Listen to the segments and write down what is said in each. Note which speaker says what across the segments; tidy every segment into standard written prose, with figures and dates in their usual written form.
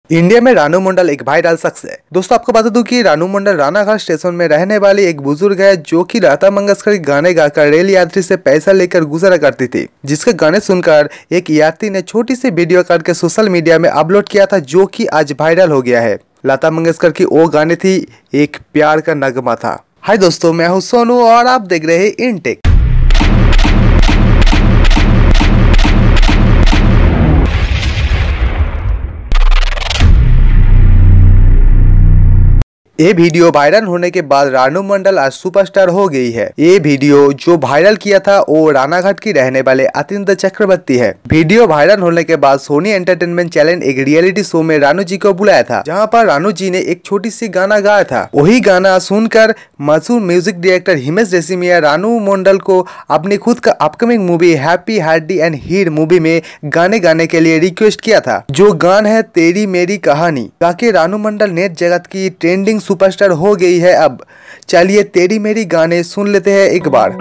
Speaker 1: India में रानू मंडल एक viral शख्स है। दोस्तों आपको बता दूं कि रानू मंडल रानाघाट स्टेशन में रहने वाली एक बुजुर्ग है जो कि लता मंगेशकर के गाने गाकर रेल यात्री से पैसा लेकर गुजरा करती थी, जिसके गाने सुनकर एक यात्री ने छोटी सी वीडियो करके सोशल मीडिया में अपलोड किया था, जो कि आज वायरल हो गया है। लता मंगेशकर की वो गाने थी एक प्यार का नगमा था। हाय दोस्तों, मैं हूँ सोनू और आप देख रहे हैं इनटेक। ये वीडियो वायरल होने के बाद रानू मंडल आज सुपरस्टार हो गई है। ये वीडियो जो वायरल किया था वो रानाघाट की रहने वाले अतिंद्र चक्रवर्ती है। वीडियो वायरल होने के बाद सोनी एंटरटेनमेंट चैनल एक रियलिटी शो में रानू जी को बुलाया था, जहां पर रानू जी ने एक छोटी सी गाना गाया था। वही गाना सुनकर मशहूर म्यूजिक डायरेक्टर हिमेश रेशमिया रानू मंडल को अपनी खुद का upcoming movie Happy Hardy and Heer movie में गाने गाने के लिए रिक्वेस्ट किया था, जो गाना है तेरी मेरी कहानी। ताकि रानू मंडल नेट जगत की ट्रेंडिंग सुपरस्टार हो गई है। अब चलिए तेरी मेरी गाने सुन लेते हैं एक बार।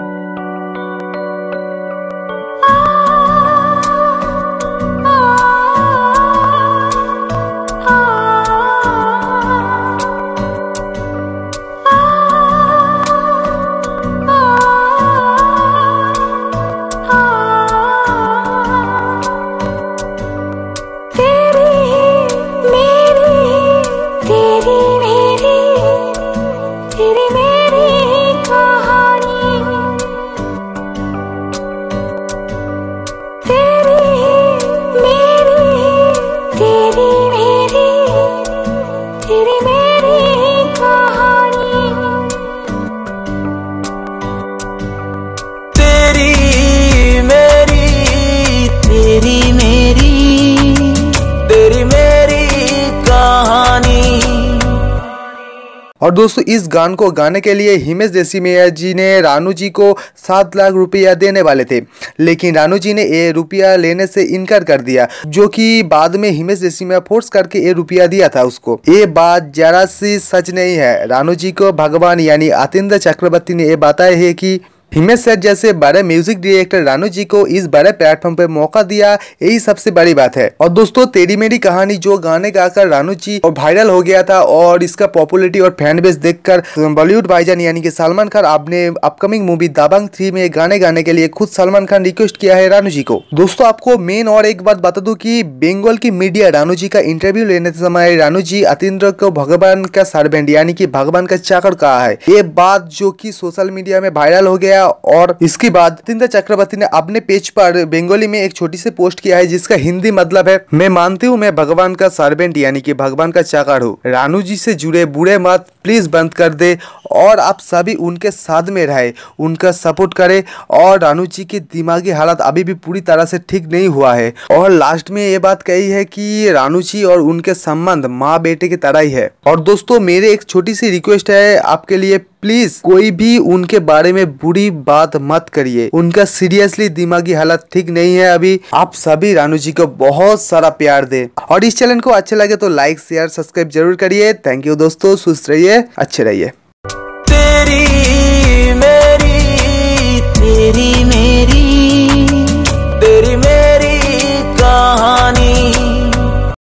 Speaker 1: और दोस्तों इस गान को गाने के लिए हिमेश रेशमिया जी ने रानू जी को 7 लाख रुपया देने वाले थे, लेकिन रानू जी ने ये रुपया लेने से इनकार कर दिया, जो कि बाद में हिमेश रेशमिया फोर्स करके ये रुपया दिया था उसको। ये बात जरा सी सच नहीं है। रानू जी को भगवान यानी अतिंद्र चक्रवर्ती ने ये बताया है कि हिमेश सर जैसे बड़े म्यूजिक डायरेक्टर रानू जी को इस बड़े प्लेटफॉर्म पे मौका दिया, यही सबसे बड़ी बात है। और दोस्तों तेरी मेरी कहानी जो गाने गाकर रानू जी और वायरल हो गया था, और इसका पॉपुलैरिटी और फैन बेस देखकर बॉलीवुड भाईजान यानी कि सलमान खान अपने अपकमिंग मूवी दबंग 3 में गाने गाने के लिए खुद सलमान खान रिक्वेस्ट किया है रानू जी को। दोस्तों आपको मेन और एक बात बता दूं कि बंगाल की मीडिया रानू जी का इंटरव्यू लेने के समय रानू जी अतिंद्र को भगवान का सर्वेंट यानी कि भगवान का चाकर कहा है। ये बात जो कि सोशल मीडिया में वायरल हो गया, और इसके बाद अतिंद्र चक्रवर्ती ने अपने पेज पर बंगाली में एक छोटी सी पोस्ट किया है, जिसका हिंदी मतलब है मैं मानती हूँ मैं भगवान का सर्वेंट यानी कि भगवान का चाकर हूँ। रानू जी से जुड़े बुरे मत प्लीज बंद कर दे और आप सभी उनके साथ में रहे, उनका सपोर्ट करें। और रानू जी की दिमागी हालत अभी भी पूरी तरह से ठीक नहीं हुआ है। और लास्ट में ये बात कही है कि रानू जी और उनके संबंध माँ बेटे की तरह ही है। और दोस्तों मेरे एक छोटी सी रिक्वेस्ट है आपके लिए, प्लीज कोई भी उनके बारे में बुरी बात मत करिए। उनका सीरियसली दिमागी हालत ठीक नहीं है अभी। आप सभी रानू जी को बहुत सारा प्यार दे, और इस चैनल को अच्छे लगे तो लाइक शेयर सब्सक्राइब जरूर करिए। थैंक यू दोस्तों, सुस्त रहिए, अच्छे रहिए।
Speaker 2: तेरी मेरी